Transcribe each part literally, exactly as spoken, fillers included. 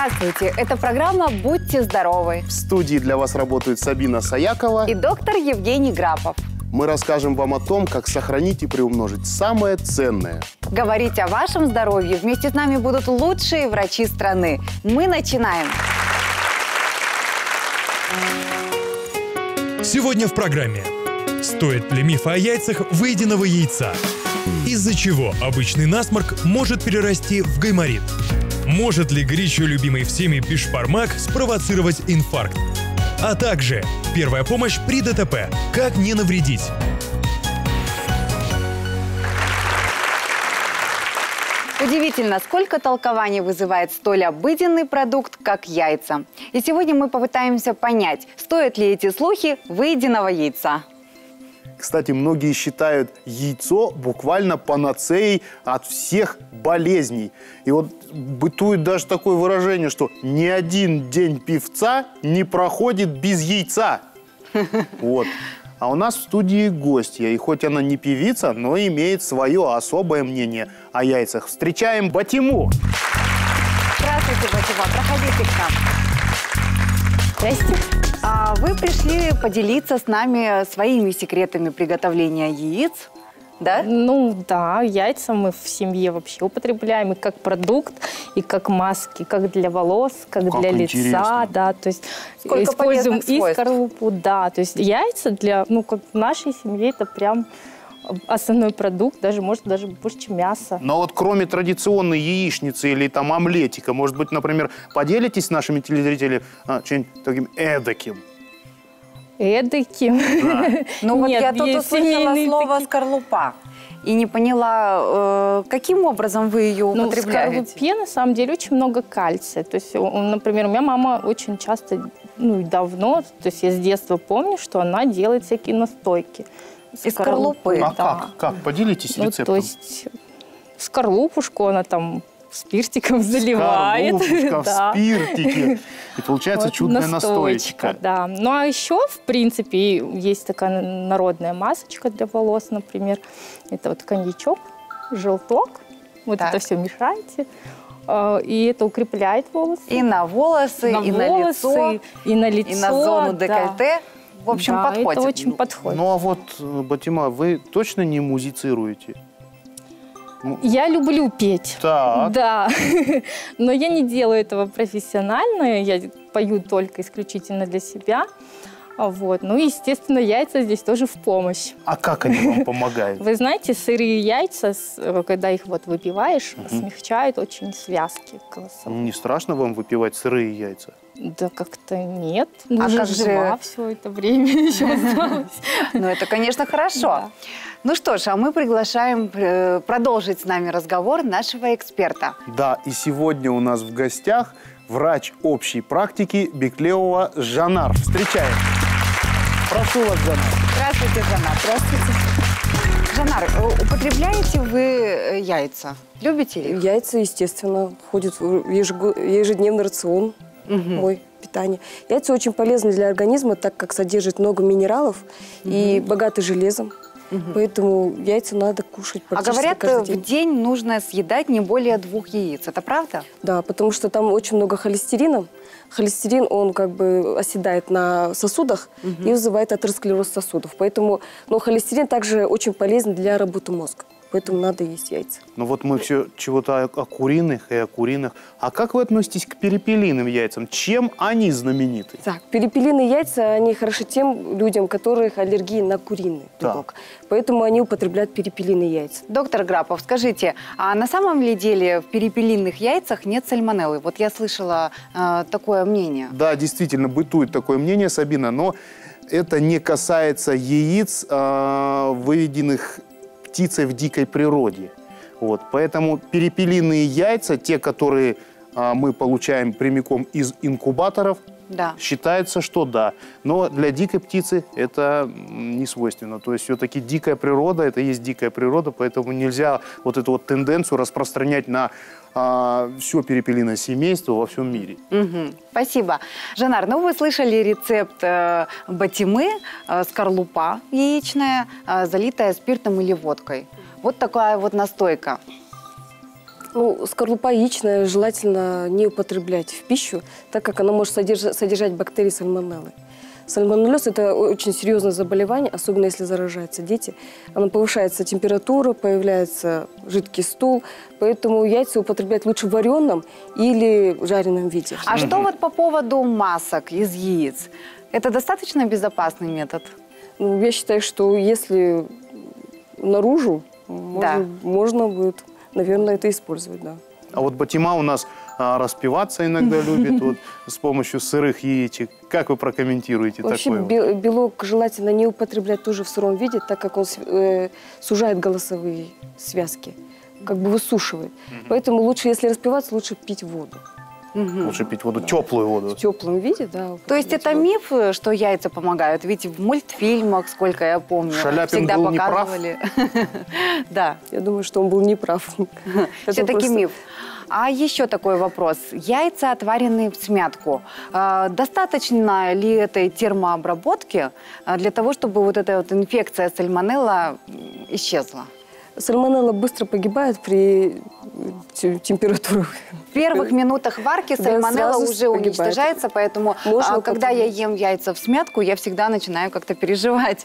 Здравствуйте, это программа «Будьте здоровы». В студии для вас работают Сабина Саякова и доктор Евгений Грапов. Мы расскажем вам о том, как сохранить и приумножить самое ценное. Говорить о вашем здоровье вместе с нами будут лучшие врачи страны. Мы начинаем. Сегодня в программе. Стоит ли миф о яйцах выеденного яйца? Из-за чего обычный насморк может перерасти в гайморит? Может ли горячо любимый всеми бишбармак спровоцировать инфаркт? А также первая помощь при ДТП. Как не навредить? Удивительно, сколько толкований вызывает столь обыденный продукт, как яйца. И сегодня мы попытаемся понять, стоят ли эти слухи выеденного яйца. Кстати, многие считают яйцо буквально панацеей от всех болезней. И вот бытует даже такое выражение, что ни один день певца не проходит без яйца. Вот. А у нас в студии гостья, и хоть она не певица, но имеет свое особое мнение о яйцах. Встречаем Батиму. Здравствуйте, Батима, проходите к нам. Здрасте. А вы пришли поделиться с нами своими секретами приготовления яиц, да? Ну да, яйца мы в семье вообще употребляем и как продукт, и как маски, как для волос, как, как для интересно. Лица, да, то есть сколько используем и свойств. скорлупу, да, то есть яйца для, ну как в нашей семье это прям основной продукт, даже может даже больше, чем мясо. Но вот кроме традиционной яичницы или там омлетика, может быть, например, поделитесь с нашими телезрителями а, чем-нибудь таким эдаким? Эдаким? Да. Ну вот я тут услышала слово «скорлупа» и не поняла, каким образом вы ее употребляете. Ну, в скорлупе на самом деле очень много кальция. То есть, например, у меня мама очень часто, ну давно, то есть я с детства помню, что она делает всякие настойки. Из скорлупы. А да. как? Как? Поделитесь ну, рецептом. То есть скорлупушку она там спиртиком заливает. Скорлупушка да. в спиртике. И получается вот чудная настоечка. настоечка. Да. Ну а еще, в принципе, есть такая народная масочка для волос, например. Это вот коньячок, желток. Вот так. Это все мешаете. И это укрепляет волосы. И на волосы, на и волосы, на лицо, и на лицо, и на зону декольте. Да. В общем, да, подходит. это очень подходит. Ну а вот, Батима, вы точно не музицируете? Я люблю петь. Так. Да. Но я не делаю этого профессионально. Я пою только исключительно для себя. Вот. Ну, естественно, яйца здесь тоже в помощь. А как они вам помогают? Вы знаете, сырые яйца, когда их вот выпиваешь, угу. смягчают очень связки голосовые. Не страшно вам выпивать сырые яйца? Да как-то нет. Ну, а уже как жива же все это время еще осталось. Ну, это, конечно, хорошо. Ну что ж, а мы приглашаем продолжить с нами разговор нашего эксперта. Да, и сегодня у нас в гостях врач общей практики Беклеева Жанар. Встречаем. Прошу вас, Жанар. Здравствуйте, Жанар. Здравствуйте. Жанар, употребляете вы яйца? Любите их? Яйца, естественно, входят в ежедневный рацион угу. мой питания. Яйца очень полезны для организма, так как содержат много минералов угу. и богаты железом. Угу. Поэтому яйца надо кушать практически каждый день. А говорят, день. в день нужно съедать не более двух яиц. Это правда? Да, потому что там очень много холестерина. Холестерин, он как бы оседает на сосудах угу. и вызывает атеросклероз сосудов. Поэтому, но холестерин также очень полезен для работы мозга. Поэтому надо есть яйца. Ну вот мы все чего-то о, о куриных и о куриных. А как вы относитесь к перепелиным яйцам? Чем они знамениты? Так, перепелиные яйца, они хороши тем людям, у которых аллергия на куриный белок. Поэтому они употребляют перепелиные яйца. Доктор Грапов, скажите, а на самом ли деле в перепелиных яйцах нет сальмонеллы? Вот я слышала э, такое мнение. Да, действительно, бытует такое мнение, Сабина, но это не касается яиц, э, выведенных птицей в дикой природе. Вот. Поэтому перепелиные яйца, те, которые а, мы получаем прямиком из инкубаторов, да. считается, что да. Но для дикой птицы это не свойственно. То есть все-таки дикая природа, это и есть дикая природа, поэтому нельзя вот эту вот тенденцию распространять на а, все перепелиное семейство во всем мире. Угу. Спасибо. Жанар, ну вы слышали рецепт э, батимы, э, скорлупа яичная, э, залитая спиртом или водкой. Вот такая вот настойка. Ну, скорлупа яичная желательно не употреблять в пищу, так как она может содержать, содержать бактерии сальмонеллы. Сальмонеллез – это очень серьезное заболевание, особенно если заражаются дети. Оно повышается температура, появляется жидкий стул, поэтому яйца употреблять лучше в вареном или жареном виде. А что вот по поводу масок из яиц? Это достаточно безопасный метод? Ну, я считаю, что если наружу, Да. можно, можно будет, наверное, это использовать, да. А вот Батима у нас а, распиваться иногда любит вот, с помощью сырых яичек. Как вы прокомментируете Вообще такое? бе- белок желательно не употреблять тоже в сыром виде, так как он э, сужает голосовые связки, как бы высушивает. Поэтому лучше, если распиваться, лучше пить воду. Лучше пить воду, теплую воду. В теплом виде, да. То есть это употреблять миф, что яйца помогают? Ведь в мультфильмах, сколько я помню, Шаляпин всегда был неправ? показывали. Да, воду. Я думаю, что он был неправ. Это все-таки просто- миф. А еще такой вопрос. Яйца, отваренные в смятку. э, Достаточно ли этой термообработки э, для того, чтобы вот эта вот инфекция сальмонелла м, исчезла? Сальмонелла быстро погибает при те- температуре. В первых минутах варки Да, сальмонелла сразу уже погибает. уничтожается, поэтому Можно а, когда я употреблять. ем яйца в смятку, я всегда начинаю как-то переживать,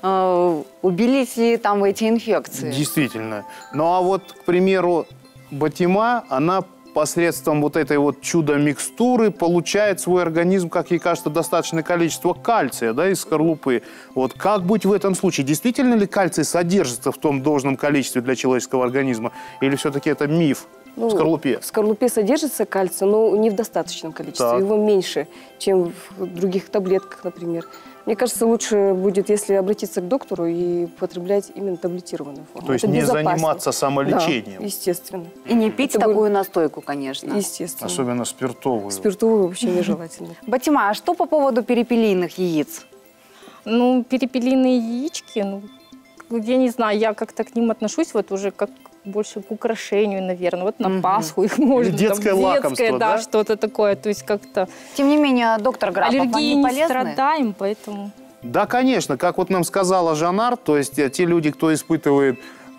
э, убились ли там эти инфекции. Действительно. Ну а вот, к примеру, Батима, она посредством вот этой вот чудо-микстуры получает в свой организм, как ей кажется, достаточное количество кальция, да, из скорлупы. Вот как быть в этом случае? Действительно ли кальций содержится в том должном количестве для человеческого организма? Или все-таки это миф Ну, в скорлупе? В скорлупе содержится кальций, но не в достаточном количестве. Так. Его меньше, чем в других таблетках, например. Мне кажется, лучше будет, если обратиться к доктору и употреблять именно таблетированную форму. То есть Это не безопаснее. заниматься самолечением? Да, естественно. И не пить Это такую будет- настойку, конечно. Естественно. Особенно спиртовую. Спиртовую вообще нежелательно. Батима, а что по поводу перепелиных яиц? Ну, перепелиные яички, ну, я не знаю, я как-то к ним отношусь вот уже как больше к украшению, наверное. Вот на Мгм. Пасху их можно. там, детское лакомство, да? да, что-то такое. То есть как-то Тем не менее, доктор Грабов, аллергии они не полезны? страдаем, поэтому... Да, конечно. Как вот нам сказала Жанар, то есть э, те люди, кто испытывает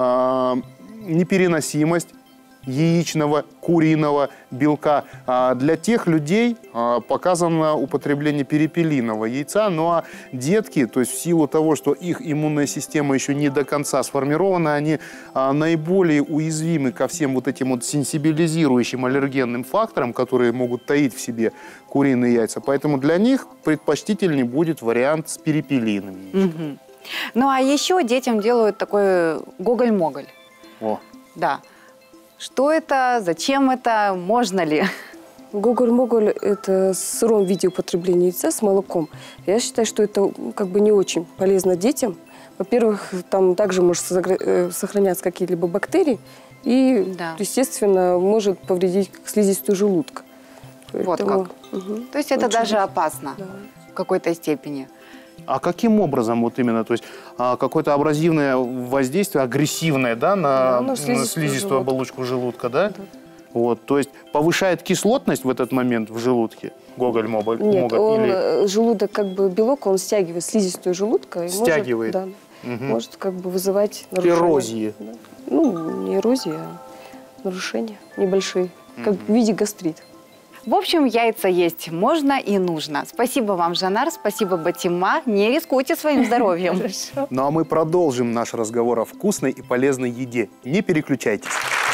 э, непереносимость яичного, куриного белка, а для тех людей а, показано употребление перепелиного яйца. Ну а детки, то есть в силу того, что их иммунная система еще не до конца сформирована, они а, наиболее уязвимы ко всем вот этим вот сенсибилизирующим аллергенным факторам, которые могут таить в себе куриные яйца. Поэтому для них предпочтительнее будет вариант с перепелиным яйцом. Мгм. Ну а еще детям делают такой гоголь-моголь. О. Да. Что это? Зачем это? Можно ли? Гоголь-моголь – это в сыром виде употребления яйца с молоком. Я считаю, что это ну, как бы не очень полезно детям. Во-первых, там также может согра- э, сохраняться какие-либо бактерии. И, Да. естественно, может повредить слизистую желудка. Вот Поэтому, как. мгм, То есть это лучше даже быть- опасно да. в какой-то степени. А каким образом вот именно, то есть а, какое-то абразивное воздействие, агрессивное, да, на, Да, на на слизистую слизистую желудка. оболочку желудка, да? Вот, то есть повышает кислотность в этот момент в желудке, гоголь-моголь? Нет, моголь, он, или- э, желудок, как бы белок, он стягивает слизистую желудка. И Стягивает. Может, да, Мгм. может как бы вызывать нарушения. Эрозии. Да. Ну, не эрозии, а нарушения небольшие, как в виде гастрита. В общем, яйца есть можно и нужно. Спасибо вам, Жанар, спасибо, Батима. Не рискуйте своим здоровьем. Ну а мы продолжим наш разговор о вкусной и полезной еде. Не переключайтесь.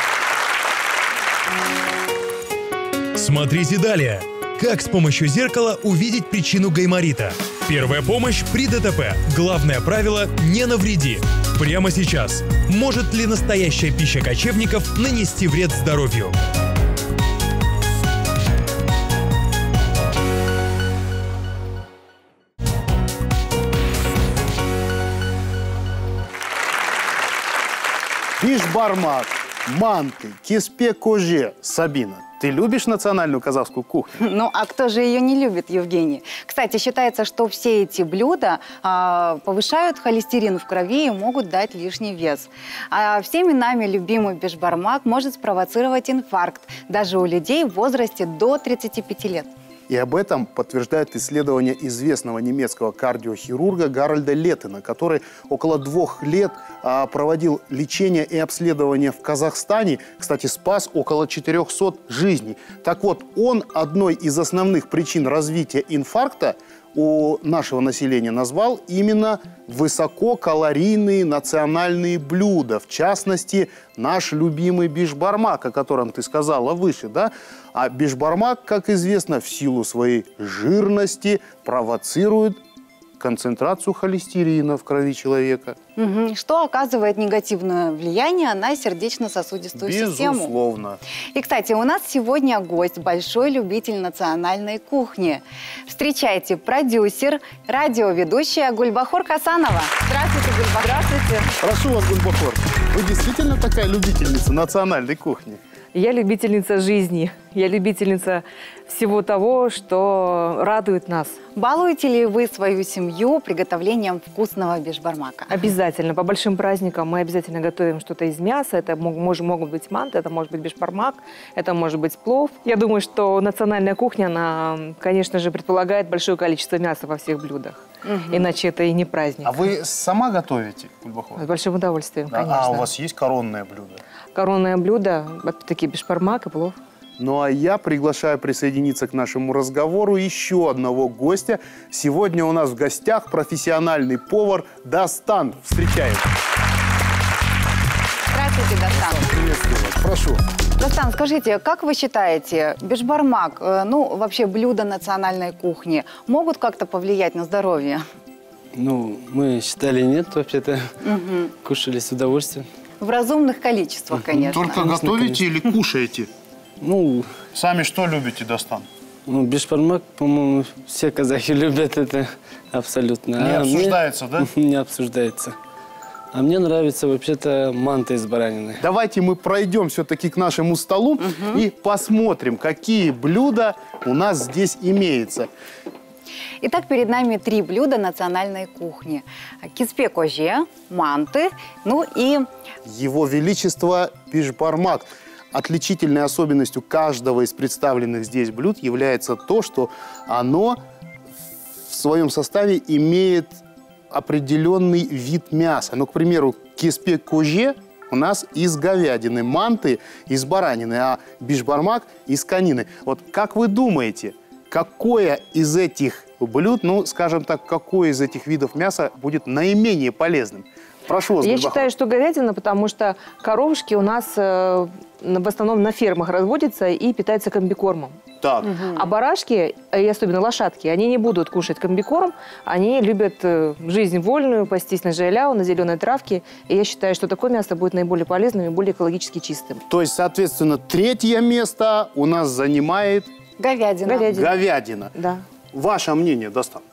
Смотрите далее. Как с помощью зеркала увидеть причину гайморита? Первая помощь при ДТП. Главное правило – не навреди. Прямо сейчас. Может ли настоящая пища кочевников нанести вред здоровью? Бишбармак, манты, киспе-коже. Сабина, ты любишь национальную казахскую кухню? Ну, а кто же ее не любит, Евгений? Кстати, считается, что все эти блюда а, повышают холестерин в крови и могут дать лишний вес. А всеми нами любимый бишбармак может спровоцировать инфаркт даже у людей в возрасте до тридцати пяти лет. И об этом подтверждает исследование известного немецкого кардиохирурга Гарольда Леттена, который около двух лет а, проводил лечение и обследование в Казахстане. Кстати, спас около четырёхсот жизней. Так вот, он одной из основных причин развития инфаркта у нашего населения назвал именно высококалорийные национальные блюда. В частности, наш любимый бишбармак, о котором ты сказала выше, да? А бишбармак, как известно, в силу своей жирности провоцирует концентрацию холестерина в крови человека. Угу. Что оказывает негативное влияние на сердечно-сосудистую систему. Безусловно. И, кстати, у нас сегодня гость, большой любитель национальной кухни. Встречайте, продюсер, радиоведущая Гульбахор Хасанова. Здравствуйте, Гульбахор. Здравствуйте. Прошу вас, Гульбахор. Вы действительно такая любительница национальной кухни? Я любительница жизни. Я любительница всего того, что радует нас. Балуете ли вы свою семью приготовлением вкусного бишбармака? Обязательно. По большим праздникам мы обязательно готовим что-то из мяса. Это мож, могут быть манты, это может быть бишбармак, это может быть плов. Я думаю, что национальная кухня, она, конечно же, предполагает большое количество мяса во всех блюдах. Угу. Иначе это и не праздник. А вы сама готовите, Гульбахор? С большим удовольствием, да, конечно. А у вас есть коронное блюдо? Коронное блюдо, опять-таки, бишбармак и плов. Ну а я приглашаю присоединиться к нашему разговору еще одного гостя. Сегодня у нас в гостях профессиональный повар Дастан. Встречаем. Здравствуйте, Дастан. Приветствую вас. Прошу. Дастан, скажите, как вы считаете, бишбармак, ну вообще блюда национальной кухни, могут как-то повлиять на здоровье? Ну, мы считали нет, вообще-то. Угу. Кушали с удовольствием. В разумных количествах, конечно. Только готовите или кушаете? Ну, сами что любите, Дастан? ну бишбармак, по-моему, все казахи любят это абсолютно. Не а обсуждается, мне... да? Не обсуждается. А мне нравится вообще-то манта из баранины. Давайте мы пройдем все-таки к нашему столу угу. и посмотрим, какие блюда у нас здесь имеются. Итак, перед нами три блюда национальной кухни. Киспе-коже, манты, ну и... Его Величество бишбармак. Отличительной особенностью каждого из представленных здесь блюд является то, что оно в своем составе имеет определенный вид мяса. Ну, к примеру, киспе-коже у нас из говядины, манты из баранины, а бишбармак из конины. Вот как вы думаете, какое из этих блюд, ну, скажем так, какое из этих видов мяса будет наименее полезным? Прошу вас, Я Гульбахор. считаю, что говядина, потому что коровушки у нас э, в основном на фермах разводятся и питаются комбикормом. Так. Угу. А барашки, и особенно лошадки, они не будут кушать комбикорм, они любят э, жизнь вольную, пастись на желяу, на зеленой травке. И я считаю, что такое мясо будет наиболее полезным и более экологически чистым. То есть, соответственно, третье место у нас занимает... Говядина. Говядина. Говядина. Да. Ваше мнение, Дастан?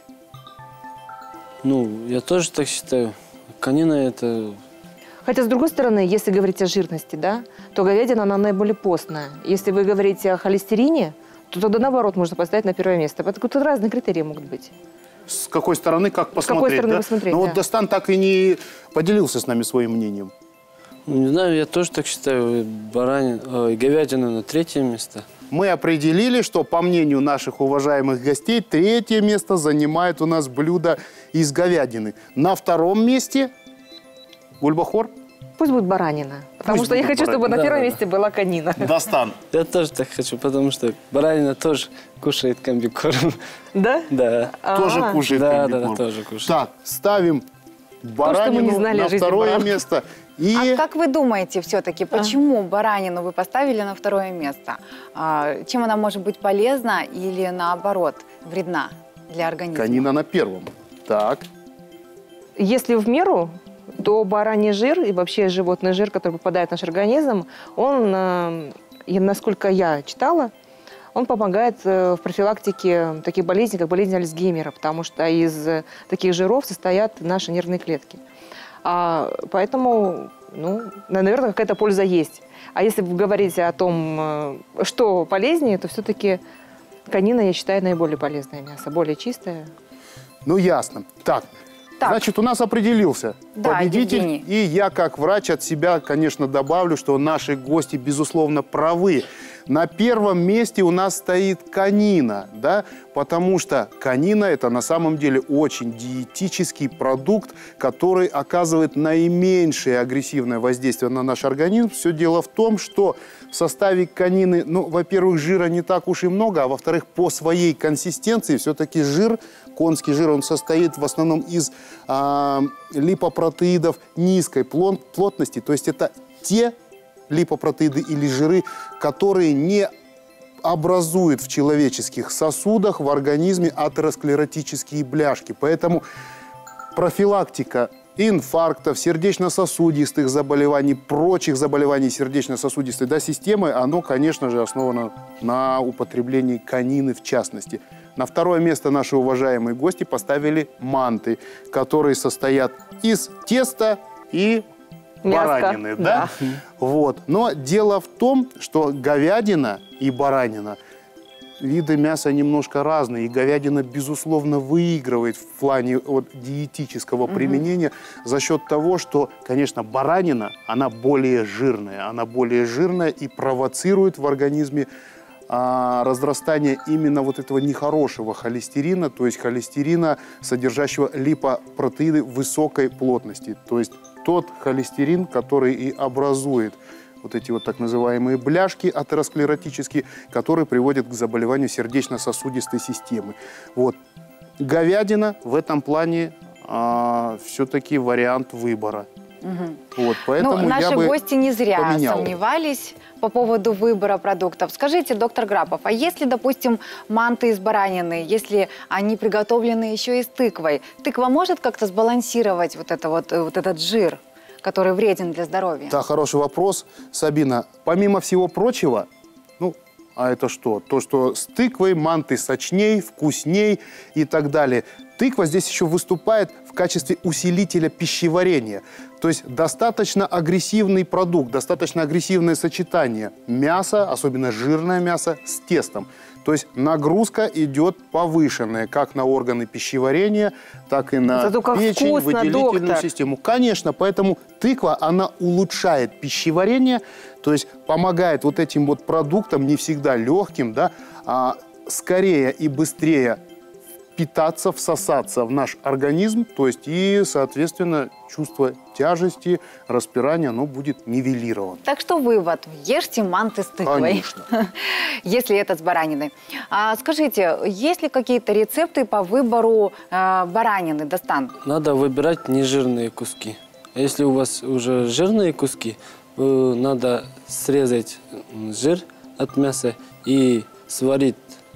Ну, я тоже так считаю. Конина это... Хотя, с другой стороны, если говорить о жирности, да, то говядина, она наиболее постная. Если вы говорите о холестерине, то тогда, наоборот, можно поставить на первое место. Тут разные критерии могут быть. С какой стороны, как посмотреть? С какой стороны да? посмотреть, Ну да. вот Дастан так и не поделился с нами своим мнением. Ну, не знаю, я тоже так считаю. Баранин, ой, говядина на третье место. Мы определили, что, по мнению наших уважаемых гостей, третье место занимает у нас блюдо из говядины. На втором месте Гульбахор. Пусть будет баранина. Потому Пусть что я будет хочу, чтобы баранина. на первом Да, да, месте была конина. Дастан. Я тоже так хочу, потому что баранина тоже кушает комбикорм. Да? Да. Тоже А. кушает Да, комбикорм. да, да, тоже кушает. Так, ставим мы баранину не знали на о жизни второе барана. место. И А как вы думаете все-таки, почему баранину вы поставили на второе место? А, чем она может быть полезна или, наоборот, вредна для организма? конина на первом. Так. Если в меру, то бараний жир и вообще животный жир, который попадает в наш организм, он, э, и насколько я читала, он помогает э, в профилактике таких болезней, как болезнь Альцгеймера, потому что из э, таких жиров состоят наши нервные клетки. А, поэтому, ну, наверное, какая-то польза есть. А если говорить о том, э, что полезнее, то все-таки конина, я считаю, наиболее полезное мясо, более чистое. Ну, ясно. Так. Так. Значит, у нас определился Да, победитель. Евгений. И я, как врач, от себя, конечно, добавлю, что наши гости, безусловно, правы. На первом месте у нас стоит конина, да, потому что конина – это на самом деле очень диетический продукт, который оказывает наименьшее агрессивное воздействие на наш организм. Все дело в том, что в составе конины, ну, во-первых, жира не так уж и много, а во-вторых, по своей консистенции все-таки жир, конский жир, он состоит в основном из э, липопротеидов низкой плотности, то есть это те липопротеиды или жиры, которые не образуют в человеческих сосудах в организме атеросклеротические бляшки. Поэтому профилактика инфарктов, сердечно-сосудистых заболеваний, прочих заболеваний сердечно-сосудистой, да, системы, оно, конечно же, основано на употреблении конины в частности. На второе место наши уважаемые гости поставили манты, которые состоят из теста и баранины, да? Да. Вот. Но дело в том, что говядина и баранина виды мяса немножко разные. И говядина, безусловно, выигрывает в плане вот, диетического угу. применения за счет того, что, конечно, баранина, она более жирная. Она более жирная и провоцирует в организме а, разрастание именно вот этого нехорошего холестерина, то есть холестерина, содержащего липопротеиды высокой плотности. То есть тот холестерин, который и образует вот эти вот так называемые бляшки атеросклеротические, которые приводят к заболеванию сердечно-сосудистой системы. Вот. Говядина в этом плане а, все-таки вариант выбора. Угу. Вот, поэтому ну, наши я бы гости не зря поменял. сомневались по поводу выбора продуктов. Скажите, доктор Грапов, а если, допустим, манты из баранины, если они приготовлены еще и с тыквой, тыква может как-то сбалансировать вот, это вот, вот этот жир, который вреден для здоровья? Да, хороший вопрос, Сабина. Помимо всего прочего, ну, а это что? То, что с тыквой манты сочней, вкусней и так далее. Тыква здесь еще выступает в качестве усилителя пищеварения. То есть достаточно агрессивный продукт, достаточно агрессивное сочетание мяса, особенно жирное мясо, с тестом. То есть нагрузка идет повышенная как на органы пищеварения, так и на печень, вкусно, выделительную доктор. систему. Конечно, поэтому тыква, она улучшает пищеварение, то есть помогает вот этим вот продуктам, не всегда легким, да, а скорее и быстрее питаться, всосаться в наш организм, то есть и, соответственно, чувство тяжести, распирания, оно будет нивелировано. Так что вывод, ешьте манты с тыквой. Конечно. Если это с бараниной. А скажите, есть ли какие-то рецепты по выбору э, баранины, Достан? Надо выбирать нежирные куски. Если у вас уже жирные куски, надо срезать жир от мяса и сварить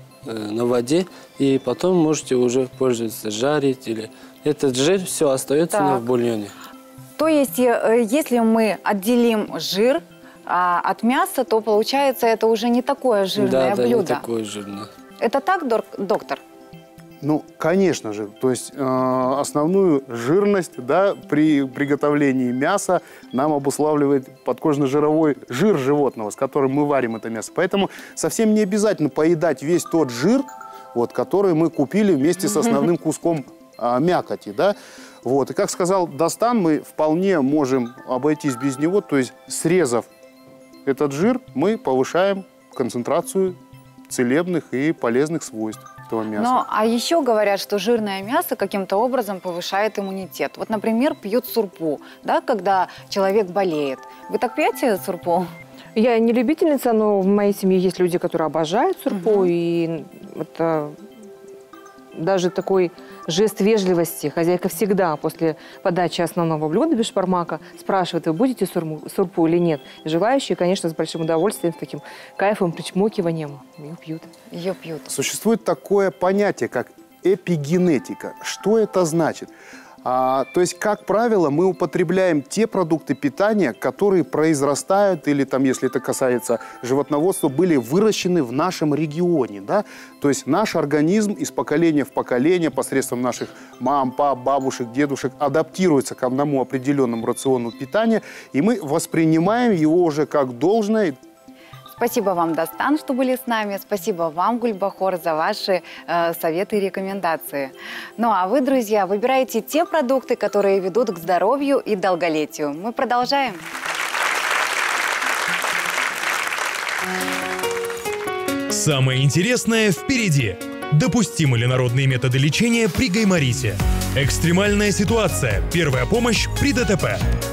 на воде, и потом можете уже пользоваться, жарить, или этот жир все остается так. в бульоне. То есть, если мы отделим жир а, от мяса, то получается это уже не такое жирное да, блюдо. Да, не такое жирное. Это так, доктор? Ну, конечно же, то есть э, основную жирность, да, при приготовлении мяса нам обуславливает подкожно-жировой жир животного, с которым мы варим это мясо. Поэтому совсем не обязательно поедать весь тот жир, вот, который мы купили вместе с основным куском э, мякоти, да. Вот. И как сказал Достан, мы вполне можем обойтись без него, то есть срезав этот жир, мы повышаем концентрацию целебных и полезных свойств этого мяса. Ну, а еще говорят, что жирное мясо каким-то образом повышает иммунитет. Вот, например, пьют сурпу, да, когда человек болеет. Вы так пьете сурпу? Я не любительница, но в моей семье есть люди, которые обожают сурпу, угу. и это даже такой жест вежливости. Хозяйка всегда после подачи основного блюда бешбармака спрашивает, вы будете сурму, сурпу или нет. И желающие, конечно, с большим удовольствием, с таким кайфом, причмокиванием ее пьют. Ее пьют. Существует такое понятие, как эпигенетика. Что это значит? А, то есть, как правило, мы употребляем те продукты питания, которые произрастают, или там, если это касается животноводства, были выращены в нашем регионе. Да? То есть наш организм из поколения в поколение посредством наших мам, пап, бабушек, дедушек адаптируется к одному определенному рациону питания, и мы воспринимаем его уже как должное. Спасибо вам, Достан, что были с нами. Спасибо вам, Гульбахор, за ваши э, советы и рекомендации. Ну а вы, друзья, выбирайте те продукты, которые ведут к здоровью и долголетию. Мы продолжаем. Самое интересное впереди. Допустимы ли народные методы лечения при гайморите? Экстремальная ситуация. Первая помощь при ДТП.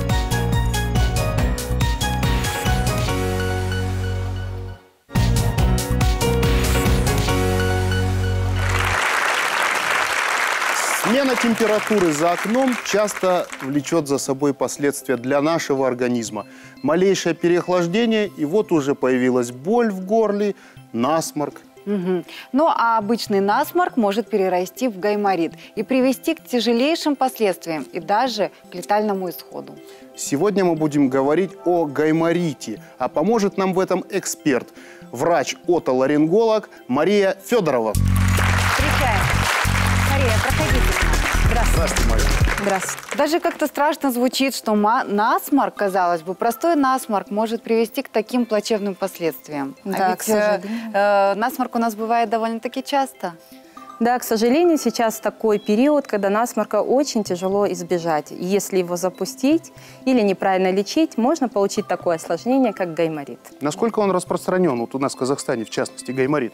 Смена температуры за окном часто влечет за собой последствия для нашего организма. Малейшее переохлаждение, и вот уже появилась боль в горле, насморк. Угу. Ну, а обычный насморк может перерасти в гайморит и привести к тяжелейшим последствиям и даже к летальному исходу. Сегодня мы будем говорить о гайморите, а поможет нам в этом эксперт, врач-отоларинголог Мария Федорова. Встречаем. Мария, проходите. Здравствуйте. Здравствуйте, Мария. Здравствуйте. Даже как-то страшно звучит, что насморк, казалось бы, простой насморк может привести к таким плачевным последствиям. Да, а ведь, к сожалению. Э, насморк у нас бывает довольно-таки часто. Да, к сожалению, сейчас такой период, когда насморка очень тяжело избежать. И если его запустить или неправильно лечить, можно получить такое осложнение, как гайморит. Насколько он распространен вот у нас в Казахстане, в частности, гайморит?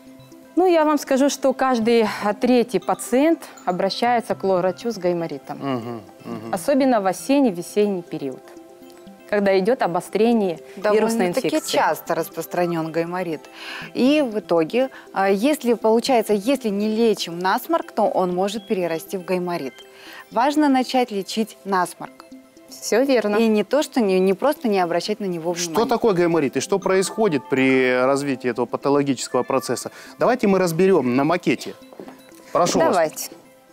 Ну, я вам скажу, что каждый третий пациент обращается к врачу с гайморитом. Угу, угу. Особенно в осенне-весенний период, когда идет обострение вирусной инфекции. Довольно-таки часто распространен гайморит. И в итоге, если получается, если не лечим насморк, то он может перерасти в гайморит. Важно начать лечить насморк. Все верно. И не то, что не, не просто не обращать на него внимания. Что такое гайморит и что происходит при развитии этого патологического процесса? Давайте мы разберем на макете. Прошу Давайте.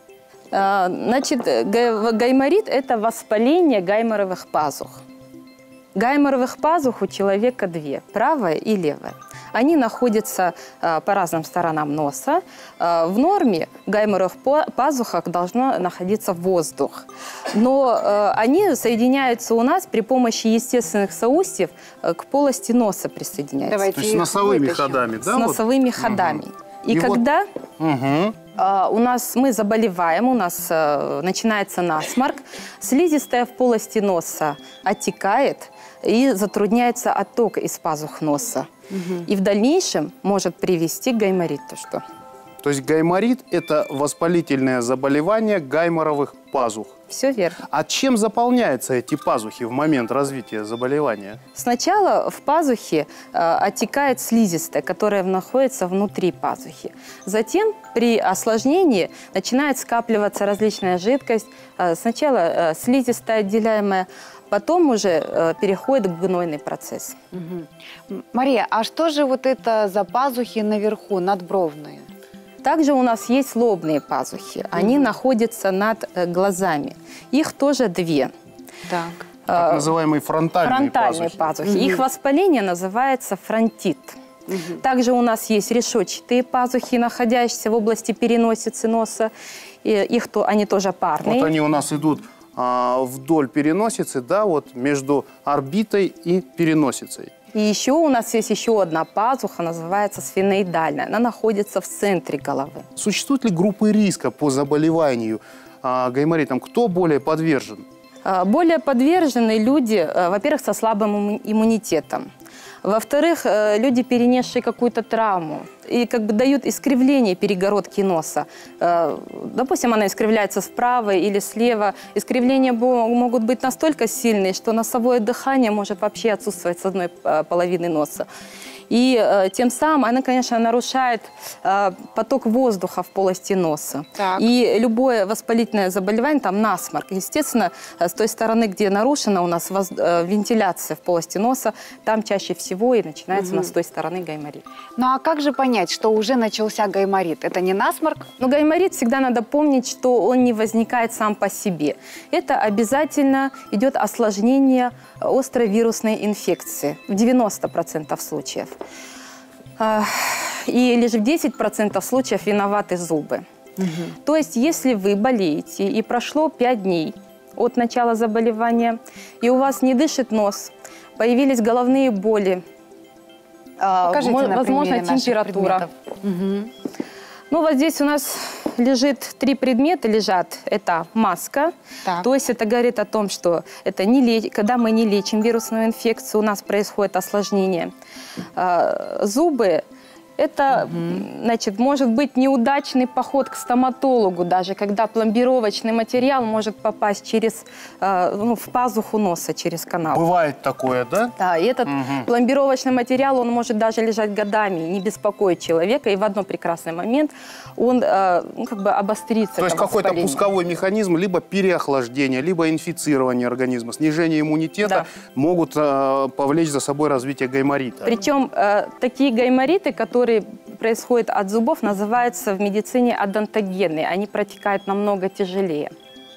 вас. Значит, гайморит – это воспаление гайморовых пазух. Гайморовых пазух у человека две – правая и левая. Они находятся э, по разным сторонам носа. Э, в норме в гайморовых пазухах должно находиться воздух. Но э, они соединяются у нас при помощи естественных соустьев э, к полости носа присоединяются. Давайте То есть с носовыми вытащим. ходами, да? С носовыми вот? ходами. Угу. И, И когда вот... угу. э, у нас мы заболеваем, у нас э, начинается насморк, слизистая в полости носа оттекает, и затрудняется отток из пазух носа. Угу. И в дальнейшем может привести к гаймориту. Что? То есть гайморит – это воспалительное заболевание гайморовых пазух. Все верно. А чем заполняются эти пазухи в момент развития заболевания? Сначала в пазухе э, оттекает слизистая, которая находится внутри пазухи. Затем при осложнении начинает скапливаться различная жидкость. Э, сначала э, слизистая отделяемая, потом уже э, переходит в гнойный процесс. Угу. Мария, а что же вот это за пазухи наверху, надбровные? Также у нас есть лобные пазухи. Они угу. находятся над э, глазами. Их тоже две. Так. Так называемые фронтальные, фронтальные пазухи. пазухи. Угу. Их воспаление называется фронтит. Угу. Также у нас есть решетчатые пазухи, находящиеся в области переносицы носа. И их то, они тоже парные. Вот они у нас идут а, вдоль переносицы, да, вот между орбитой и переносицей. И еще у нас есть еще одна пазуха, называется сфеноидальная. Она находится в центре головы. Существуют ли группы риска по заболеванию а, гайморитом? Кто более подвержен? Более подвержены люди, во-первых, со слабым иммунитетом. Во-вторых, люди, перенесшие какую-то травму, и как бы дают искривление перегородки носа. Допустим, она искривляется справа или слева. Искривления могут быть настолько сильные, что носовое дыхание может вообще отсутствовать с одной половины носа. И э, тем самым она, конечно, нарушает э, поток воздуха в полости носа. Так. И любое воспалительное заболевание, там насморк, естественно, с той стороны, где нарушена у нас воз, э, вентиляция в полости носа, там чаще всего и начинается угу. у нас с той стороны гайморит. Ну а как же понять, что уже начался гайморит? Это не насморк? Ну, гайморит всегда надо помнить, что он не возникает сам по себе. Это обязательно идет осложнение острой вирусной инфекции в девяноста процентах случаев. И лишь в десяти процентах случаев виноваты зубы. Угу. То есть, если вы болеете и прошло пять дней от начала заболевания, и у вас не дышит нос, появились головные боли, Покажите возможно, температура. Угу. Ну, вот здесь у нас лежит три предмета, лежат. Это маска. Так. То есть это говорит о том, что это не леч... когда мы не лечим вирусную инфекцию, у нас происходит осложнение. А, зубы – Это, угу. значит, может быть неудачный поход к стоматологу, даже когда пломбировочный материал может попасть через, э, ну, в пазуху носа, через канал. Бывает такое, да? Да, и этот угу. пломбировочный материал, он может даже лежать годами, не беспокоить человека, и в один прекрасный момент он э, ну, как бы обострится. То есть какой-то пусковой механизм, либо переохлаждение, либо инфицирование организма, снижение иммунитета да. могут э, повлечь за собой развитие гайморита. Причем э, такие гаймориты, которые происходят от зубов, называются в медицине одонтогенные. Они протекают намного тяжелее.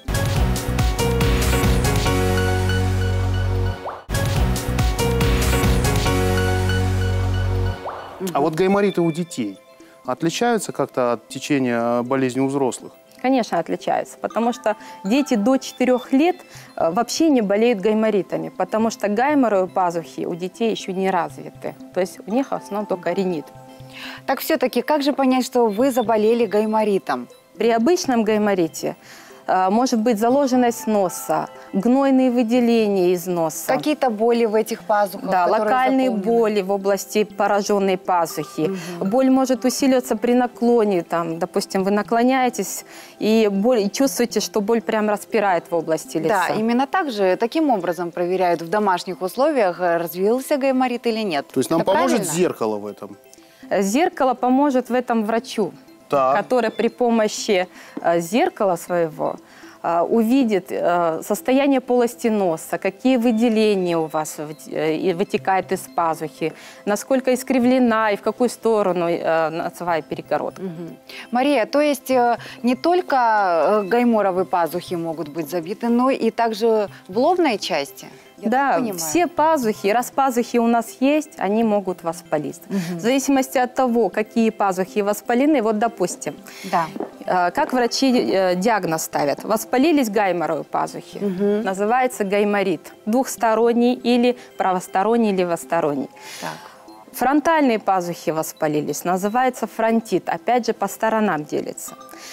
А вот гаймориты у детей отличаются как-то от течения болезни у взрослых? Конечно, отличаются, потому что дети до четырёх лет вообще не болеют гайморитами, потому что гайморовые пазухи у детей еще не развиты. То есть у них в основном только ринит. Так все-таки, как же понять, что вы заболели гайморитом? При обычном гайморите может быть заложенность носа, гнойные выделения из носа. Какие-то боли в этих пазухах? Да, локальные боли в области пораженной пазухи. Угу. Боль может усиливаться при наклоне. Там, допустим, вы наклоняетесь и, боль, и чувствуете, что боль прям распирает в области лица. Да, именно так же, таким образом проверяют в домашних условиях, развился гайморит или нет. То есть нам Это поможет правильно? Зеркало в этом? Зеркало поможет в этом врачу. Так. Который при помощи э, зеркала своего э, увидит э, состояние полости носа, какие выделения у вас э, вытекают из пазухи, насколько искривлена и в какую сторону э, носовая перегородка. Угу. Мария, то есть э, не только э, гайморовые пазухи могут быть забиты, но и также в лобной части? Я да, все пазухи, раз пазухи у нас есть, они могут воспалиться. Угу. В зависимости от того, какие пазухи воспалены, вот допустим, да. э, как врачи э, диагноз ставят. Воспалились гайморовые пазухи, угу. называется гайморит. Двухсторонний или правосторонний, левосторонний. Так. Фронтальные пазухи воспалились, называется фронтит. Опять же, по сторонам делится.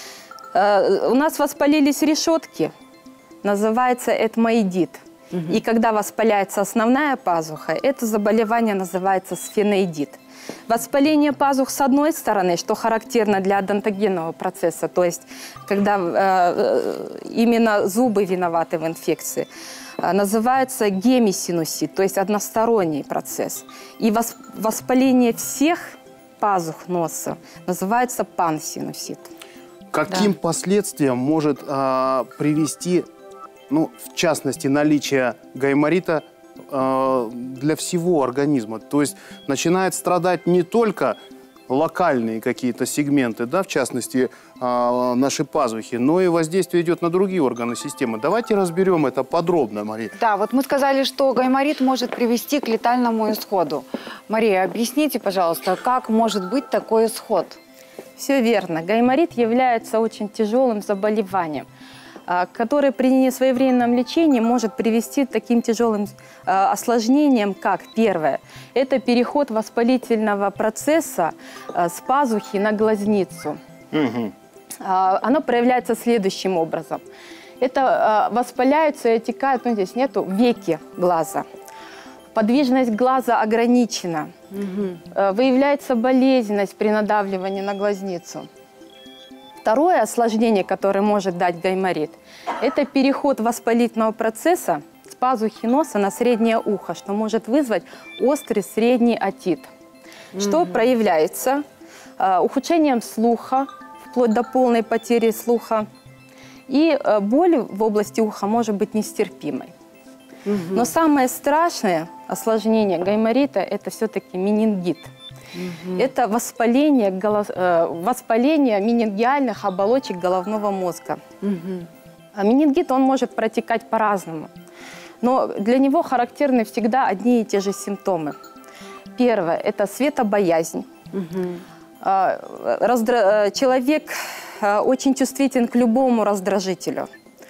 Э, у нас воспалились решетки, называется этмоидит. И когда воспаляется основная пазуха, это заболевание называется сфеноидит. Воспаление пазух с одной стороны, что характерно для одонтогенного процесса, то есть когда э, именно зубы виноваты в инфекции, э, называется гемисинусит, то есть односторонний процесс. И вос, воспаление всех пазух носа называется пансинусит. Каким да. последствиям может э, привести, ну, в частности, наличие гайморита э, для всего организма? То есть начинает страдать не только локальные какие-то сегменты, да, в частности, э, наши пазухи, но и воздействие идет на другие органы системы. Давайте разберем это подробно, Мария. Да, вот мы сказали, что гайморит может привести к летальному исходу. Мария, объясните, пожалуйста, как может быть такой исход? Все верно. Гайморит является очень тяжелым заболеванием, который при несвоевременном лечении может привести к таким тяжелым э, осложнениям, как первое, это переход воспалительного процесса э, с пазухи на глазницу. Угу. Э, оно проявляется следующим образом. Это э, воспаляются и отекают, ну здесь нету, веки глаза. Подвижность глаза ограничена. Угу. Э, выявляется болезненность при надавливании на глазницу. Второе осложнение, которое может дать гайморит, это переход воспалительного процесса с пазухи носа на среднее ухо, что может вызвать острый средний отит, mm-hmm. что проявляется э, ухудшением слуха, вплоть до полной потери слуха, и э, боль в области уха может быть нестерпимой. Mm-hmm. Но самое страшное осложнение гайморита – это все-таки менингит. Угу. Это воспаление, голов... воспаление менингиальных оболочек головного мозга. Угу. А менингит, он может протекать по-разному. Но для него характерны всегда одни и те же симптомы. Первое – это светобоязнь. Угу. Раздра... Человек очень чувствителен к любому раздражителю.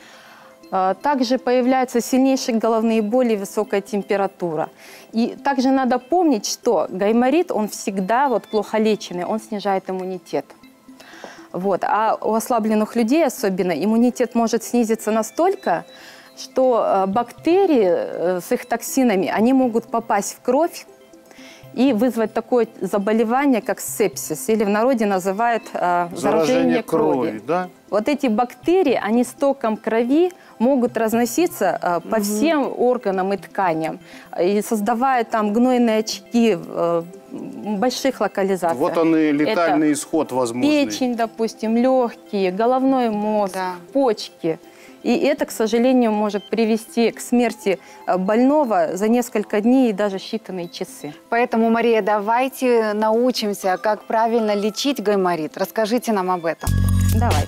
Также появляются сильнейшие головные боли и высокая температура. И также надо помнить, что гайморит, он всегда вот, плохо леченный, он снижает иммунитет. Вот. А у ослабленных людей особенно иммунитет может снизиться настолько, что бактерии с их токсинами, они могут попасть в кровь и вызвать такое заболевание, как сепсис, или в народе называют э, заражение, заражение крови. крови да? Вот эти бактерии, они стоком крови могут разноситься э, по угу. всем органам и тканям, и создавая там гнойные очаги э, в больших локализациях. Вот он и летальный Это исход возможный. Печень, допустим, легкие, головной мозг, да. почки. И это, к сожалению, может привести к смерти больного за несколько дней и даже считанные часы. Поэтому, Мария, давайте научимся, как правильно лечить гайморит. Расскажите нам об этом. Давайте.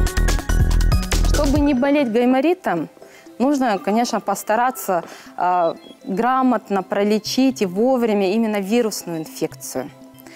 Чтобы не болеть гайморитом, нужно, конечно, постараться э, грамотно пролечить и вовремя именно вирусную инфекцию.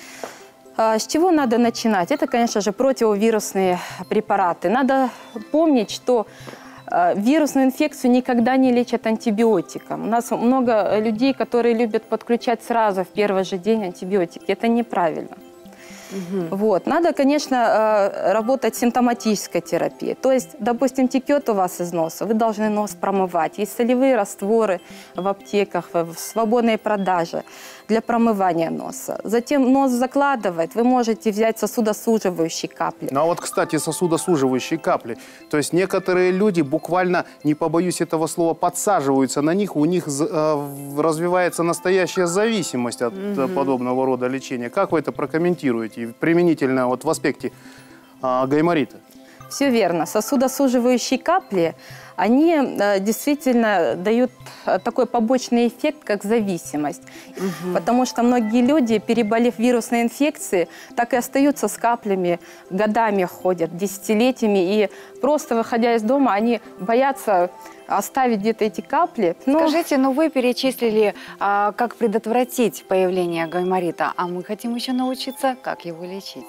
Э, с чего надо начинать? Это, конечно же, противовирусные препараты. Надо помнить, что вирусную инфекцию никогда не лечат антибиотиком. У нас много людей, которые любят подключать сразу в первый же день антибиотики. Это неправильно. Угу. Вот. Надо, конечно, работать с симптоматической терапией. То есть, допустим, текет у вас из носа, вы должны нос промывать. Есть солевые растворы в аптеках, в свободной продаже для промывания носа. Затем нос закладывает, вы можете взять сосудосуживающие капли. Ну а вот, кстати, сосудосуживающие капли. То есть некоторые люди буквально, не побоюсь этого слова, подсаживаются на них, у них э, развивается настоящая зависимость от угу. подобного рода лечения. Как вы это прокомментируете применительно вот в аспекте э, гайморита? Все верно. Сосудосуживающие капли, они э, действительно дают такой побочный эффект, как зависимость. Угу. Потому что многие люди, переболев вирусной инфекцией, так и остаются с каплями, годами ходят, десятилетиями. И просто выходя из дома, они боятся оставить где-то эти капли. Но... Скажите, ну вы перечислили, а, как предотвратить появление гайморита, а мы хотим еще научиться, как его лечить.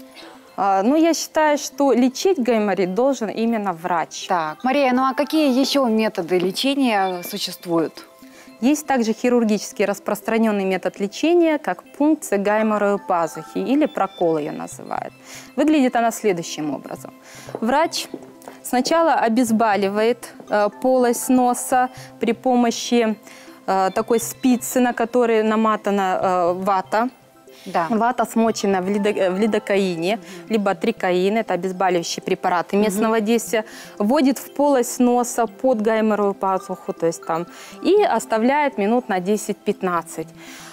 Ну, я считаю, что лечить гайморит должен именно врач. Так, Мария, ну а какие еще методы лечения существуют? Есть также хирургически распространенный метод лечения, как пункция гайморовой пазухи, или прокол ее называют. Выглядит она следующим образом. Врач сначала обезболивает э, полость носа при помощи э, такой спицы, на которой намотана э, вата. Да. Вата смочена в, лидо, в лидокаине, mm-hmm. либо трикаин, это обезболивающие препараты местного mm-hmm. действия, вводит в полость носа под гайморовую пазуху, то есть там, и оставляет минут на десять-пятнадцать.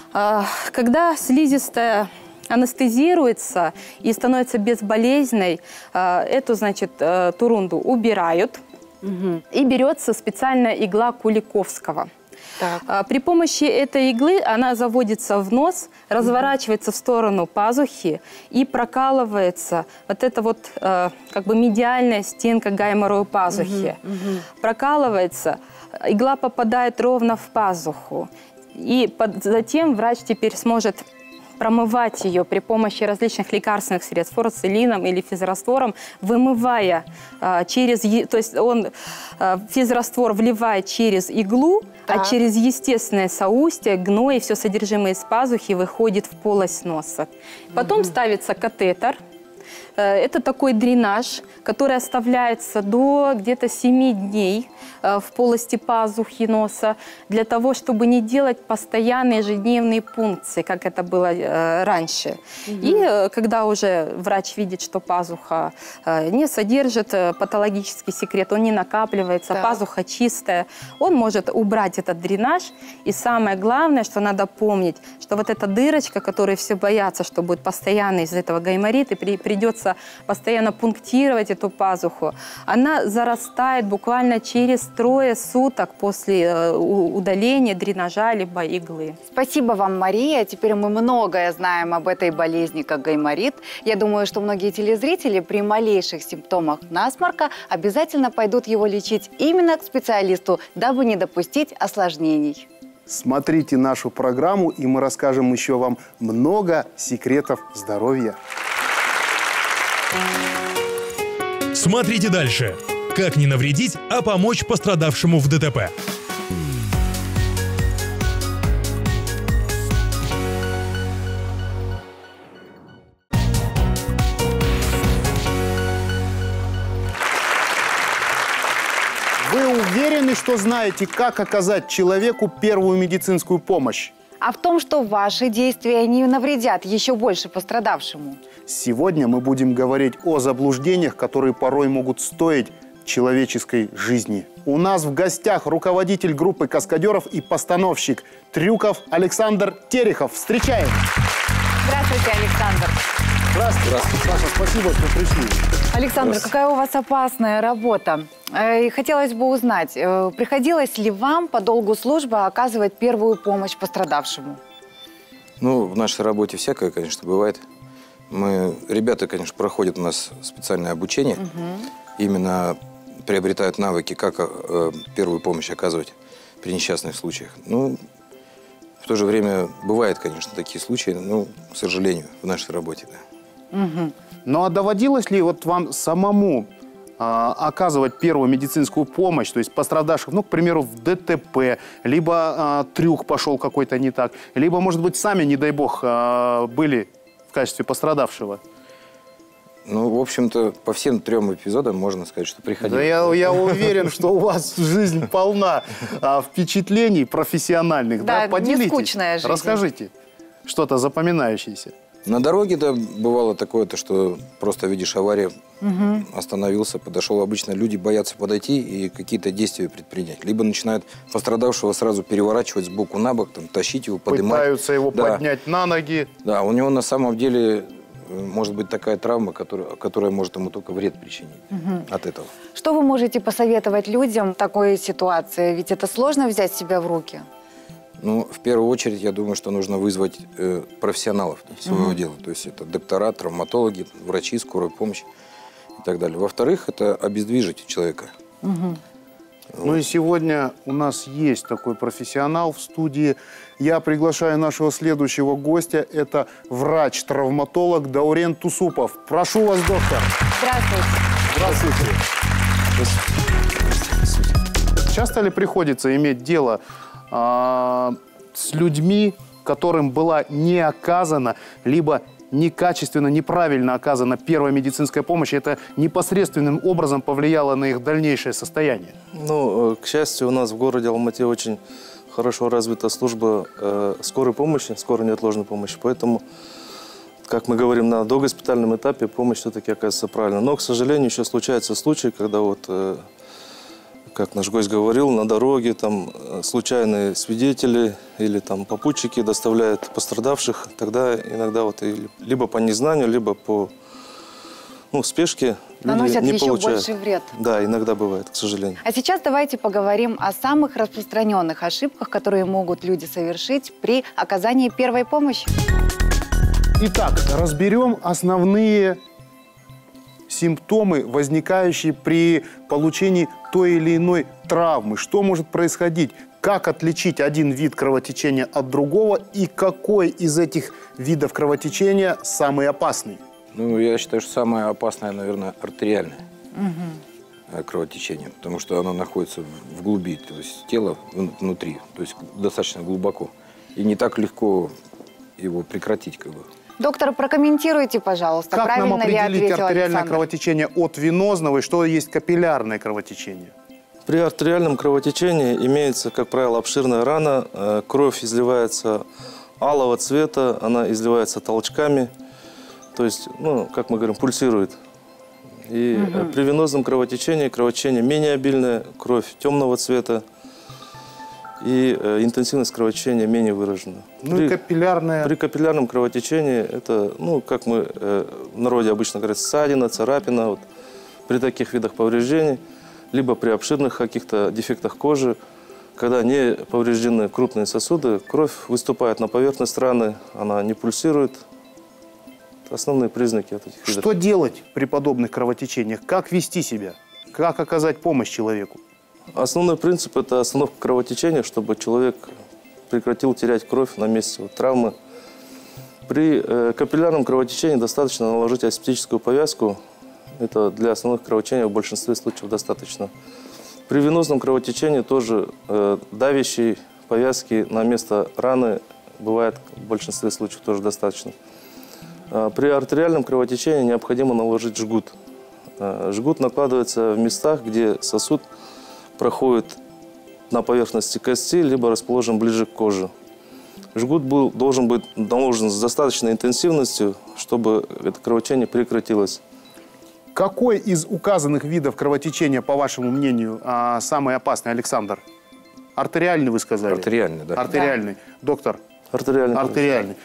Когда слизистая анестезируется и становится безболезненной, эту, значит, турунду убирают, mm-hmm. и берется специальная игла Куликовского. Так. При помощи этой иглы она заводится в нос, разворачивается в сторону пазухи и прокалывается вот эта вот э, как бы медиальная стенка гайморовой пазухи. Угу, угу. Прокалывается, игла попадает ровно в пазуху. И под, затем врач теперь сможет промывать ее при помощи различных лекарственных средств, фурацилином или физраствором, вымывая э, через... То есть он э, физраствор вливает через иглу, так. а через естественное соустье гной и все содержимое из пазухи выходит в полость носа. Потом угу. ставится катетер. Это такой дренаж, который оставляется до где-то семи дней в полости пазухи носа, для того, чтобы не делать постоянные ежедневные пункции, как это было раньше. Угу. И когда уже врач видит, что пазуха не содержит патологический секрет, он не накапливается, да. пазуха чистая, он может убрать этот дренаж. И самое главное, что надо помнить, что вот эта дырочка, которой все боятся, что будет постоянно из этого гайморит, и при, придется постоянно пунктировать эту пазуху, она зарастает буквально через трое суток после удаления дренажа либо иглы. Спасибо вам, Мария. Теперь мы многое знаем об этой болезни, как гайморит. Я думаю, что многие телезрители при малейших симптомах насморка обязательно пойдут его лечить именно к специалисту, дабы не допустить осложнений. Смотрите нашу программу, и мы расскажем еще вам много секретов здоровья. Смотрите дальше. Как не навредить, а помочь пострадавшему в ДТП. Вы уверены, что знаете, как оказать человеку первую медицинскую помощь? а в том, что ваши действия не навредят еще больше пострадавшему. Сегодня мы будем говорить о заблуждениях, которые порой могут стоить человеческой жизни. У нас в гостях руководитель группы каскадеров и постановщик трюков Александр Терехов. Встречаем! Здравствуйте, Александр. Здравствуйте. Здравствуйте. Саша, спасибо, что пришли. Александр, какая у вас опасная работа. И хотелось бы узнать, приходилось ли вам по долгу службы оказывать первую помощь пострадавшему? Ну, в нашей работе всякое, конечно, бывает. Мы, ребята, конечно, проходят у нас специальное обучение. Угу. Именно приобретают навыки, как э, первую помощь оказывать при несчастных случаях. Ну, в то же время бывают, конечно, такие случаи, но, к сожалению, в нашей работе, да. Угу. Ну, а доводилось ли вот вам самому э, оказывать первую медицинскую помощь, то есть пострадавших, ну, к примеру, в ДТП, либо э, трюк пошел какой-то не так, либо, может быть, сами, не дай бог, э, были в качестве пострадавшего? Ну, в общем-то, по всем трем эпизодам можно сказать, что приходилось. Да я, я уверен, что у вас жизнь полна а, впечатлений профессиональных. Да, да, поделитесь. Не скучная жизнь. Расскажите что-то запоминающееся. На дороге, да, бывало такое-то, что просто видишь аварию, угу. остановился, подошел. Обычно люди боятся подойти и какие-то действия предпринять. Либо начинают пострадавшего сразу переворачивать сбоку на бок, там, тащить его, поднимать. Пытаются его да. поднять на ноги. Да, у него на самом деле может быть такая травма, которая, которая может ему только вред причинить угу. от этого. Что вы можете посоветовать людям в такой ситуации? Ведь это сложно взять себя в руки. Ну, в первую очередь, я думаю, что нужно вызвать э, профессионалов своего угу. дела. То есть это доктора, травматологи, врачи, скорая помощь и так далее. Во-вторых, это обездвижить человека. Угу. Вот. Ну и сегодня у нас есть такой профессионал в студии. Я приглашаю нашего следующего гостя. Это врач-травматолог Даурен Тусупов. Прошу вас, доктор. Здравствуйте. Здравствуйте. Часто ли приходится иметь дело а, с людьми, которым была не оказана, либо некачественно, неправильно оказана первая медицинская помощь, это непосредственным образом повлияло на их дальнейшее состояние? Ну, к счастью, у нас в городе Алматы очень хорошо развита служба э, скорой помощи, скорой неотложной помощи. Поэтому, как мы говорим, на догоспитальном этапе помощь все-таки оказывается правильно. Но, к сожалению, еще случаются случаи, когда вот, э, как наш гость говорил, на дороге там случайные свидетели или там попутчики доставляют пострадавших. Тогда иногда вот либо по незнанию, либо по ну, спешке наносят не еще получают. больше вред. Да, иногда бывает, к сожалению. А сейчас давайте поговорим о самых распространенных ошибках, которые могут люди совершить при оказании первой помощи. Итак, разберем основные симптомы, возникающие при получении той или иной травмы. Что может происходить? Как отличить один вид кровотечения от другого? И какой из этих видов кровотечения самый опасный? Ну, я считаю, что самое опасное, наверное, артериальное угу. кровотечение. Потому что оно находится в глуби, то есть тело внутри, то есть достаточно глубоко. И не так легко его прекратить, как бы. Доктор, прокомментируйте, пожалуйста, как правильно нам ли определить ответил артериальное Александр? кровотечение от венозного и что есть капиллярное кровотечение? При артериальном кровотечении имеется, как правило, обширная рана, кровь изливается алого цвета, она изливается толчками, то есть, ну, как мы говорим, пульсирует. И угу. при венозном кровотечении кровотечение менее обильное, кровь темного цвета, и э, интенсивность кровотечения менее выражена. Ну при, и капиллярное... При капиллярном кровотечении это, ну, как мы э, в народе обычно говорят, ссадина, царапина. Вот, при таких видах повреждений, либо при обширных каких-то дефектах кожи, когда не повреждены крупные сосуды, кровь выступает на поверхность раны, она не пульсирует. Это основные признаки от этих видов. Что делать при подобных кровотечениях? Как вести себя? Как оказать помощь человеку? Основной принцип – это остановка кровотечения, чтобы человек прекратил терять кровь на месте вот, травмы. При э, капиллярном кровотечении достаточно наложить асептическую повязку. Это для основных кровотечений в большинстве случаев достаточно. При венозном кровотечении тоже э, давящей повязки на место раны бывает в большинстве случаев тоже достаточно. Э, при артериальном кровотечении необходимо наложить жгут. Э, жгут накладывается в местах, где сосуд проходит на поверхности кости, либо расположен ближе к коже. жгут был, должен быть наложен с достаточной интенсивностью, чтобы это кровотечение прекратилось. Какой из указанных видов кровотечения, по вашему мнению, а, самый опасный, Александр? Артериальный, вы сказали? Артериальный, да. Артериальный. Доктор? Артериальный. Артериальный.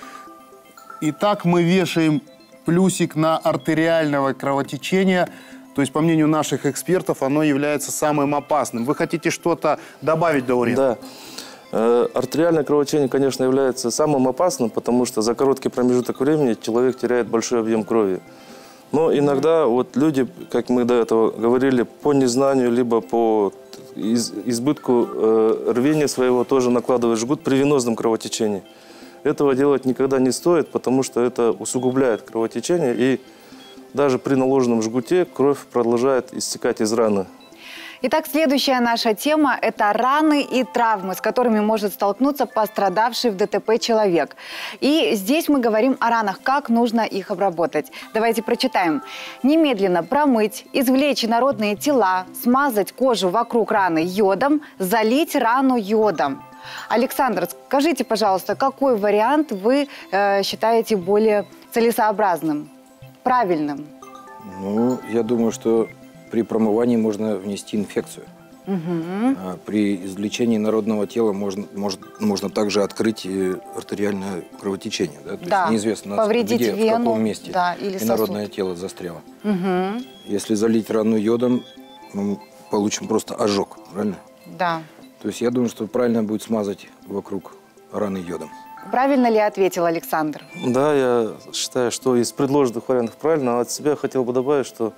Итак, мы вешаем плюсик на артериального кровотечения. То есть, по мнению наших экспертов, оно является самым опасным. Вы хотите что-то добавить, Даурен? Да. Э, артериальное кровотечение, конечно, является самым опасным, потому что за короткий промежуток времени человек теряет большой объем крови. Но иногда вот люди, как мы до этого говорили, по незнанию, либо по из, избытку э, рвения своего тоже накладывают жгут при венозном кровотечении. Этого делать никогда не стоит, потому что это усугубляет кровотечение, и даже при наложенном жгуте кровь продолжает истекать из раны. Итак, следующая наша тема – это раны и травмы, с которыми может столкнуться пострадавший в ДТП человек. И здесь мы говорим о ранах, как нужно их обработать. Давайте прочитаем. Немедленно промыть, извлечь инородные тела, смазать кожу вокруг раны йодом, залить рану йодом. Александр, скажите, пожалуйста, какой вариант вы э, считаете более целесообразным, правильным? Ну, я думаю, что при промывании можно внести инфекцию. Угу. А при извлечении инородного тела можно, может, можно также открыть артериальное кровотечение. Да? То да. есть неизвестно, повредить где, вену, в каком месте да, или инородное сосуд. тело застряло. Угу. Если залить рану йодом, мы получим просто ожог, правильно? Да. То есть я думаю, что правильно будет смазать вокруг раны йодом. Правильно ли ответил Александр? Да, я считаю, что из предложенных вариантов правильно. А от себя хотел бы добавить, что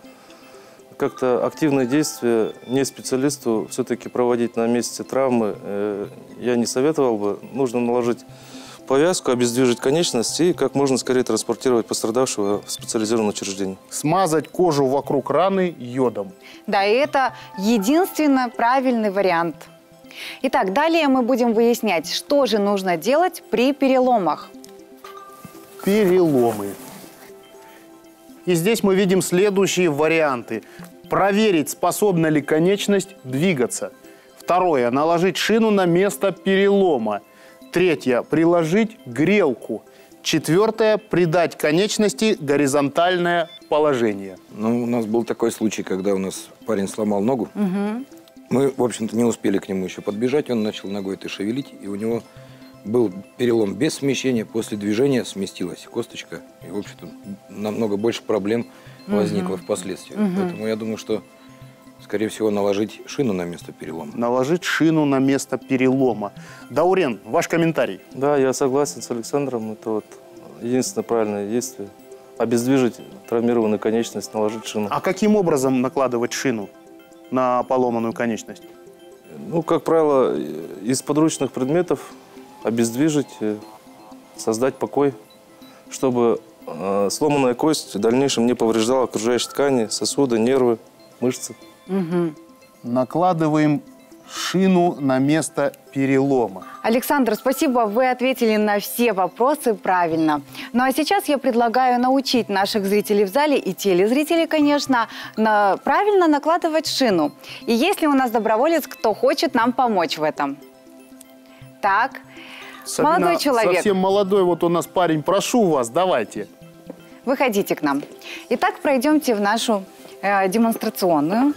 как-то активные действия не специалисту все-таки проводить на месте травмы э, я не советовал бы. Нужно наложить повязку, обездвижить конечность и как можно скорее транспортировать пострадавшего в специализированное учреждение. Смазать кожу вокруг раны йодом. Да, и это единственно правильный вариант. Итак, далее мы будем выяснять, что же нужно делать при переломах. Переломы. И здесь мы видим следующие варианты. Проверить, способна ли конечность двигаться. Второе. Наложить шину на место перелома. Третье. Приложить грелку. Четвертое. Придать конечности горизонтальное положение. Ну, у нас был такой случай, когда у нас парень сломал ногу. Угу. Мы, в общем-то, не успели к нему еще подбежать. Он начал ногой это шевелить, и у него был перелом без смещения. После движения сместилась косточка. И, в общем-то, намного больше проблем возникло угу. впоследствии. Угу. Поэтому я думаю, что, скорее всего, наложить шину на место перелома. Наложить шину на место перелома. Даурен, ваш комментарий. Да, я согласен с Александром. Это вот единственное правильное действие. Обездвижить травмированную конечность, наложить шину. А каким образом накладывать шину на поломанную конечность? Ну, как правило, из подручных предметов обездвижить, создать покой, чтобы э, сломанная кость в дальнейшем не повреждала окружающие ткани, сосуды, нервы, мышцы. Угу. Накладываем шину на место перелома. Александр, спасибо, вы ответили на все вопросы правильно. Ну а сейчас я предлагаю научить наших зрителей в зале и телезрителей, конечно, на правильно накладывать шину. И есть ли у нас доброволец, кто хочет нам помочь в этом? Так, Сабина, молодой человек. Совсем молодой вот у нас парень. Прошу вас, давайте. Выходите к нам. Итак, пройдемте в нашу э, демонстрационную.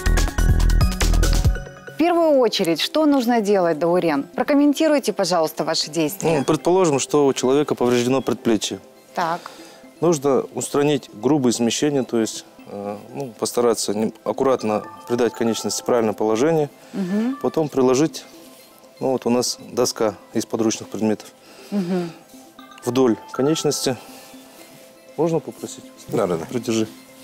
В первую очередь, что нужно делать, Даурен? Прокомментируйте, пожалуйста, ваши действия. Ну, предположим, что у человека повреждено предплечье. Так. Нужно устранить грубые смещения, то есть э, ну, постараться не, аккуратно придать конечности правильное положение. Угу. Потом приложить, ну вот у нас доска из подручных предметов. Угу. Вдоль конечности. Можно попросить? Да, да, да. Придержи.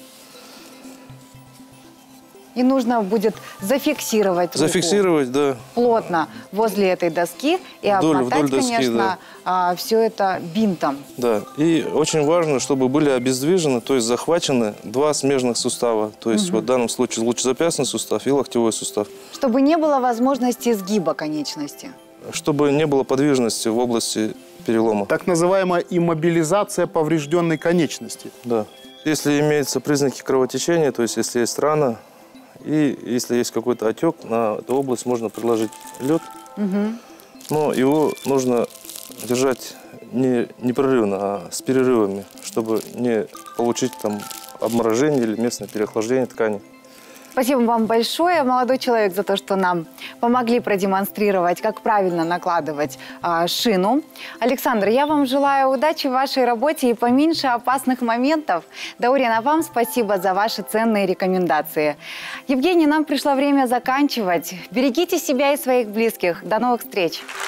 И нужно будет зафиксировать руку Зафиксировать, да. плотно возле этой доски и Вдоль- обмотать, вдоль доски, конечно, а, все это бинтом. Да. И очень важно, чтобы были обездвижены, то есть захвачены два смежных сустава. То есть Угу. вот в данном случае лучезапястный сустав и локтевой сустав. Чтобы не было возможности сгиба конечности. Чтобы не было подвижности в области перелома. Так называемая иммобилизация поврежденной конечности. Да. Если имеются признаки кровотечения, то есть если есть рана, и если есть какой-то отек, на эту область можно приложить лед. Угу. Но его нужно держать не непрерывно, а с перерывами, чтобы не получить там обморожение или местное переохлаждение ткани. Спасибо вам большое, молодой человек, за то, что нам помогли продемонстрировать, как правильно накладывать а, шину. Александр, я вам желаю удачи в вашей работе и поменьше опасных моментов. Даурен, а вам спасибо за ваши ценные рекомендации. Евгений, нам пришло время заканчивать. Берегите себя и своих близких. До новых встреч!